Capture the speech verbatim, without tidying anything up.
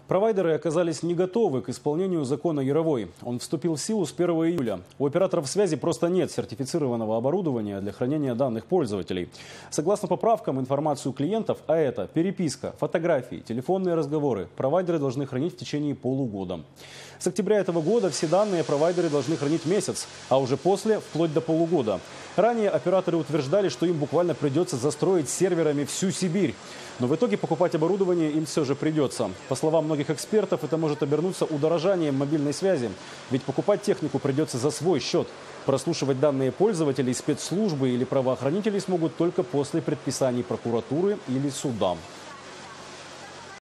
Провайдеры оказались не готовы к исполнению закона Яровой. Он вступил в силу с первого июля. У операторов связи просто нет сертифицированного оборудования для хранения данных пользователей. Согласно поправкам, информацию клиентов, а это переписка, фотографии, телефонные разговоры, провайдеры должны хранить в течение полугода. С октября этого года все данные провайдеры должны хранить месяц, а уже после вплоть до полугода. Ранее операторы утверждали, что им буквально придется застроить серверами всю Сибирь. Но в итоге покупать оборудование им все же придется. По словам многих экспертов, это может обернуться удорожанием мобильной связи. Ведь покупать технику придется за свой счет. Прослушивать данные пользователей спецслужбы или правоохранители смогут только после предписаний прокуратуры или суда.